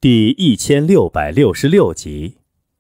第1666集。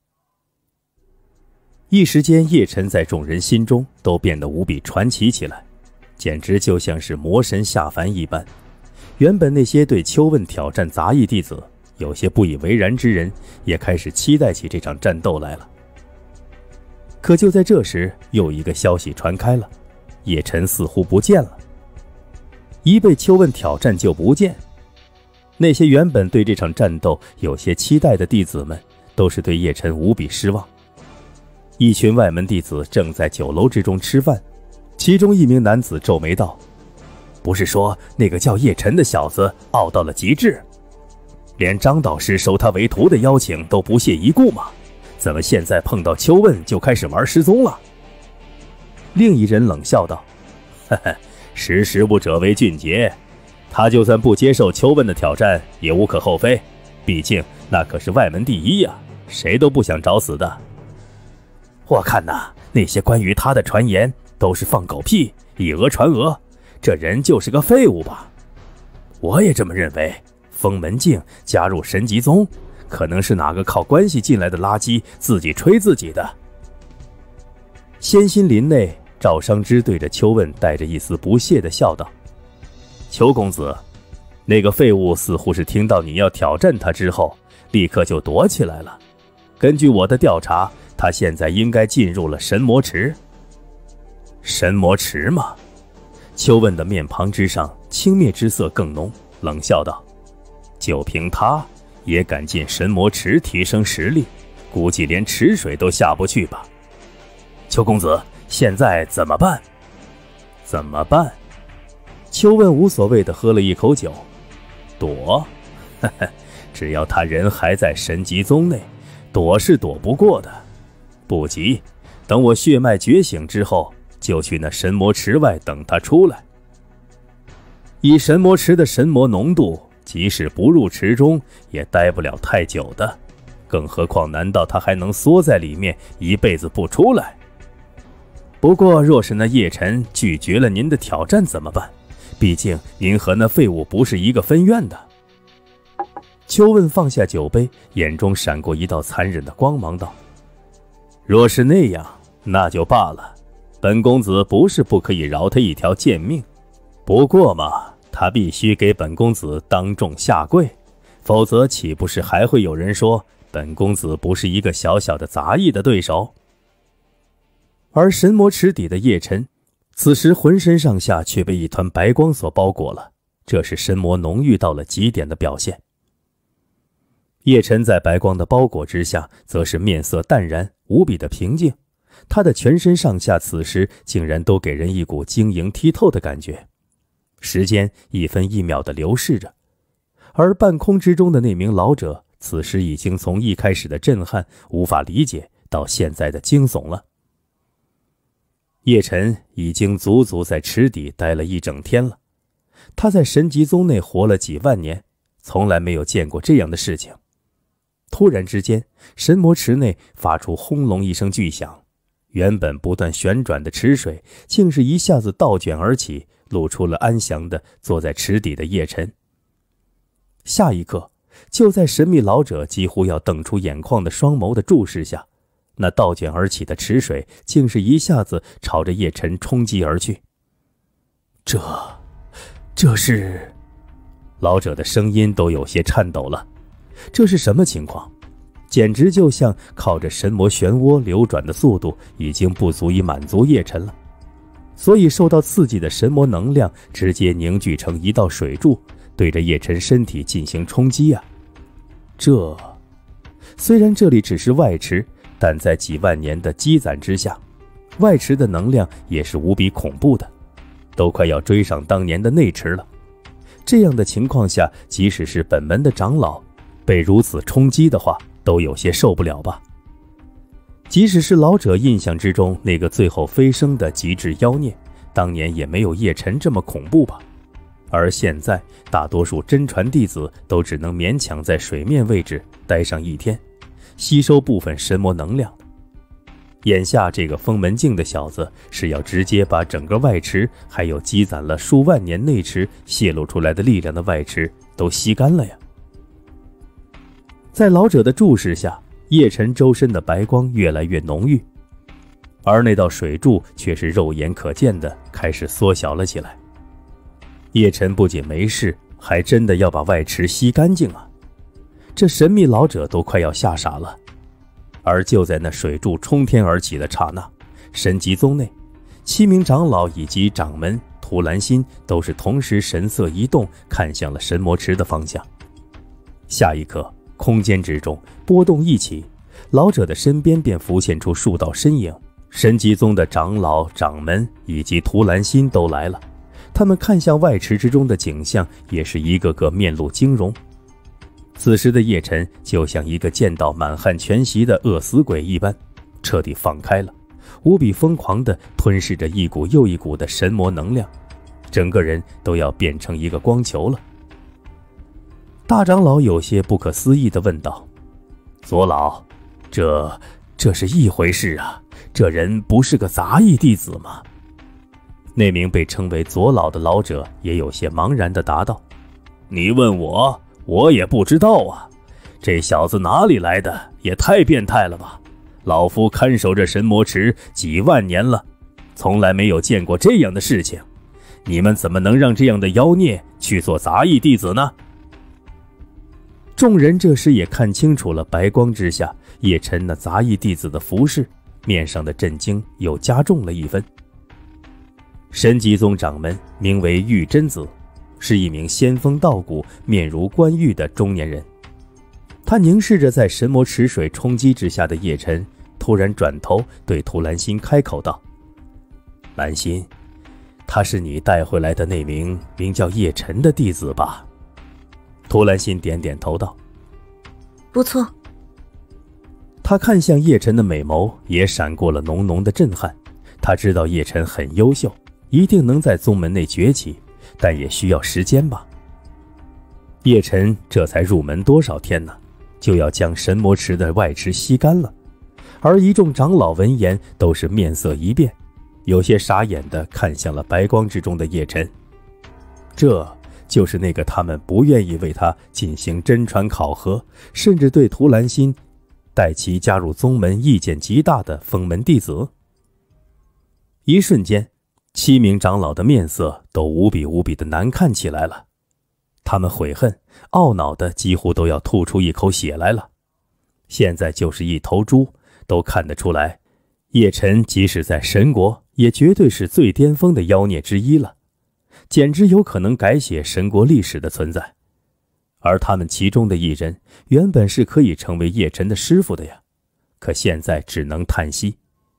一时间，叶晨在众人心中都变得无比传奇起来，简直就像是魔神下凡一般。原本那些对秋问挑战杂役弟子有些不以为然之人，也开始期待起这场战斗来了。可就在这时，又一个消息传开了，叶晨似乎不见了。一被秋问挑战就不见，那些原本对这场战斗有些期待的弟子们，都是对叶晨无比失望。一群外门弟子正在酒楼之中吃饭，其中一名男子皱眉道：“不是说那个叫叶晨的小子傲到了极致，连张导师收他为徒的邀请都不屑一顾吗？怎么现在碰到秋问就开始玩失踪了？”另一人冷笑道：“呵呵，识时务者为俊杰，他就算不接受秋问的挑战也无可厚非，毕竟那可是外门第一呀，谁都不想找死的。我看呐，那些关于他的传言都是放狗屁，以讹传讹，这人就是个废物吧。我也这么认为，封门镜加入神极宗，可能是哪个靠关系进来的垃圾自己吹自己的。”仙心林内，赵商之对着秋问带着一丝不屑地笑道：“邱公子，那个废物似乎是听到你要挑战他之后，立刻就躲起来了。根据我的调查，他现在应该进入了神魔池。”“神魔池吗？”秋问的面庞之上轻蔑之色更浓，冷笑道：“就凭他也敢进神魔池提升实力，估计连池水都下不去吧。邱公子，现在怎么办？”“怎么办？”秋问无所谓地喝了一口酒。“躲？呵呵，只要他人还在神极宗内，躲是躲不过的。不急，等我血脉觉醒之后，就去那神魔池外等他出来。以神魔池的神魔浓度，即使不入池中，也待不了太久的。更何况，难道他还能缩在里面一辈子不出来？不过，若是那叶晨拒绝了您的挑战怎么办？毕竟您和那废物不是一个分院的。”秋问放下酒杯，眼中闪过一道残忍的光芒，道：“若是那样，那就罢了。本公子不是不可以饶他一条贱命，不过嘛，他必须给本公子当众下跪，否则岂不是还会有人说本公子不是一个小小的杂役的对手？”而神魔池底的叶晨，此时浑身上下却被一团白光所包裹了，这是神魔浓郁到了极点的表现。叶晨在白光的包裹之下，则是面色淡然，无比的平静。他的全身上下此时竟然都给人一股晶莹剔透的感觉。时间一分一秒地流逝着，而半空之中的那名老者，此时已经从一开始的震撼无法理解，到现在的惊悚了。叶晨已经足足在池底待了一整天了，他在神极宗内活了几万年，从来没有见过这样的事情。突然之间，神魔池内发出轰隆一声巨响，原本不断旋转的池水竟是一下子倒卷而起，露出了安详的坐在池底的叶晨。下一刻，就在神秘老者几乎要瞪出眼眶的双眸的注视下，那倒卷而起的池水竟是一下子朝着叶晨冲击而去。这是……老者的声音都有些颤抖了。这是什么情况？简直就像靠着神魔漩涡流转的速度已经不足以满足叶晨了，所以受到刺激的神魔能量直接凝聚成一道水柱，对着叶晨身体进行冲击啊！虽然这里只是外池，但在几万年的积攒之下，外池的能量也是无比恐怖的，都快要追上当年的内池了。这样的情况下，即使是本门的长老被如此冲击的话，都有些受不了吧。即使是老者印象之中那个最后飞升的极致妖孽，当年也没有叶晨这么恐怖吧。而现在大多数真传弟子都只能勉强在水面位置待上一天，吸收部分神魔能量。眼下这个封门镜的小子是要直接把整个外池还有积攒了数万年内池泄露出来的力量的外池都吸干了呀。 在老者的注视下，叶晨周身的白光越来越浓郁，而那道水柱却是肉眼可见的开始缩小了起来。叶晨不仅没事，还真的要把外池吸干净啊！这神秘老者都快要吓傻了。而就在那水柱冲天而起的刹那，神极宗内7名长老以及掌门图兰心都是同时神色一动，看向了神魔池的方向。下一刻，空间之中波动一起，老者的身边便浮现出数道身影。神极宗的长老、掌门以及图兰心都来了，他们看向外池之中的景象，也是一个个面露惊容。此时的叶晨就像一个见到满汉全席的饿死鬼一般，彻底放开了，无比疯狂地吞噬着一股又一股的神魔能量，整个人都要变成一个光球了。大长老有些不可思议地问道：“左老，这是一回事啊？这人不是个杂役弟子吗？”那名被称为左老的老者也有些茫然地答道：“你问我也不知道啊。这小子哪里来的？也太变态了吧！老夫看守着神魔池几万年了，从来没有见过这样的事情。你们怎么能让这样的妖孽去做杂役弟子呢？”众人这时也看清楚了白光之下叶晨那杂役弟子的服饰，面上的震惊又加重了一分。神极宗掌门名为玉真子，是一名仙风道骨、面如冠玉的中年人。他凝视着在神魔池水冲击之下的叶晨，突然转头对图兰心开口道：“兰心，他是你带回来的那名叫叶晨的弟子吧？”图兰心点点头道：“ 不错。” 他看向叶晨的美眸也闪过了浓浓的震撼。他知道叶晨很优秀，一定能在宗门内崛起，但也需要时间吧。叶晨这才入门多少天呢，就要将神魔池的外池吸干了。而一众长老闻言都是面色一变，有些傻眼地看向了白光之中的叶晨。这就是那个他们不愿意为他进行真传考核，甚至对图兰心待其加入宗门意见极大的封门弟子。一瞬间，7名长老的面色都无比的难看起来了。他们悔恨、懊恼的几乎都要吐出一口血来了。现在就是一头猪都看得出来，叶晨即使在神国，也绝对是最巅峰的妖孽之一了，简直有可能改写神国历史的存在。而他们其中的一人原本是可以成为叶晨的师傅的呀，可现在只能叹息。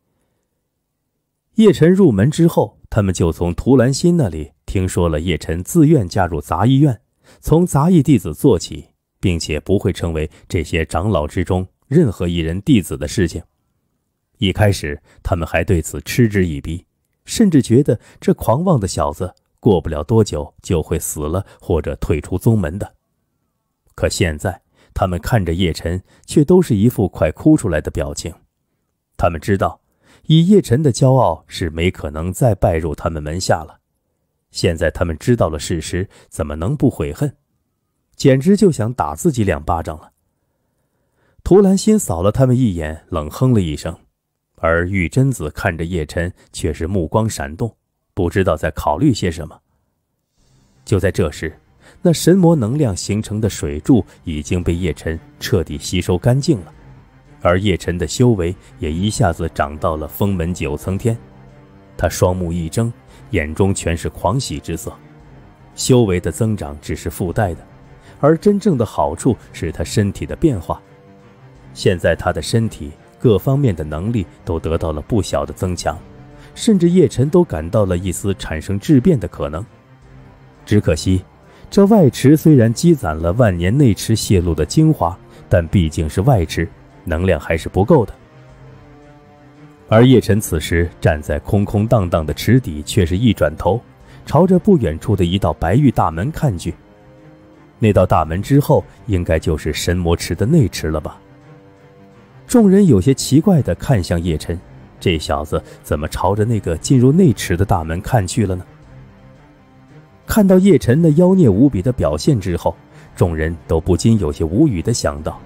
叶晨入门之后，他们就从图兰心那里听说了叶晨自愿加入杂役院，从杂役弟子做起，并且不会成为这些长老之中任何一人弟子的事情。一开始他们还对此嗤之以鼻，甚至觉得这狂妄的小子过不了多久就会死了或者退出宗门的。可现在他们看着叶晨，却都是一副快哭出来的表情。他们知道以叶晨的骄傲是没可能再拜入他们门下了。现在他们知道了事实，怎么能不悔恨？简直就想打自己2巴掌了。图兰心扫了他们一眼，冷哼了一声，而玉真子看着叶晨，却是目光闪动，不知道在考虑些什么。就在这时，那神魔能量形成的水柱已经被叶晨彻底吸收干净了，而叶晨的修为也一下子涨到了封门9层天。他双目一睁，眼中全是狂喜之色。修为的增长只是附带的，而真正的好处是他身体的变化。现在他的身体各方面的能力都得到了不小的增强，甚至叶晨都感到了一丝产生质变的可能。只可惜这外池虽然积攒了万年内池泄露的精华，但毕竟是外池，能量还是不够的。而叶晨此时站在空空荡荡的池底，却是一转头，朝着不远处的一道白玉大门看去。那道大门之后，应该就是神魔池的内池了吧？众人有些奇怪地看向叶晨，这小子怎么朝着那个进入内池的大门看去了呢？看到叶晨那妖孽无比的表现之后，众人都不禁有些无语地想到，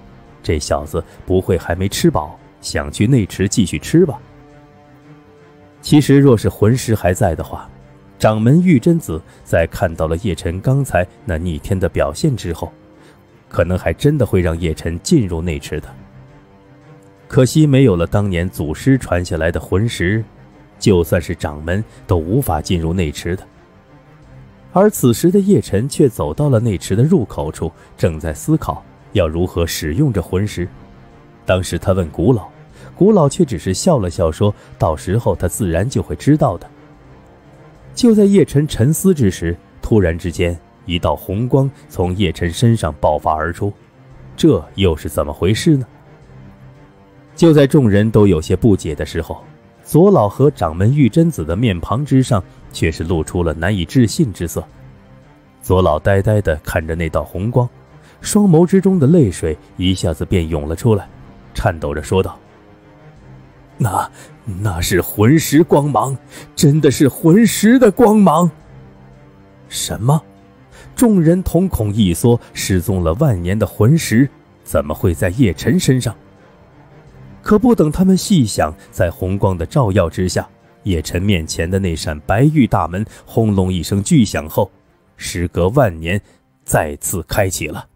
这小子不会还没吃饱，想去内池继续吃吧？其实若是魂师还在的话，掌门玉贞子在看到了叶晨刚才那逆天的表现之后，可能还真的会让叶晨进入内池的。可惜没有了当年祖师传下来的魂石，就算是掌门都无法进入内池的。而此时的叶晨却走到了内池的入口处，正在思考要如何使用这魂石。当时他问古老，古老却只是笑了笑，说到时候他自然就会知道的。就在叶晨沉思之时，突然之间一道红光从叶晨身上爆发而出，这又是怎么回事呢？就在众人都有些不解的时候，左老和掌门玉贞子的面庞之上却是露出了难以置信之色。左老呆呆地看着那道红光，双眸之中的泪水一下子便涌了出来，颤抖着说道：那是魂石光芒，真的是魂石的光芒。什么？众人瞳孔一缩，失踪了万年的魂石怎么会在叶晨身上？可不等他们细想，在红光的照耀之下，叶晨面前的那扇白玉大门轰隆一声巨响后，时隔万年再次开启了。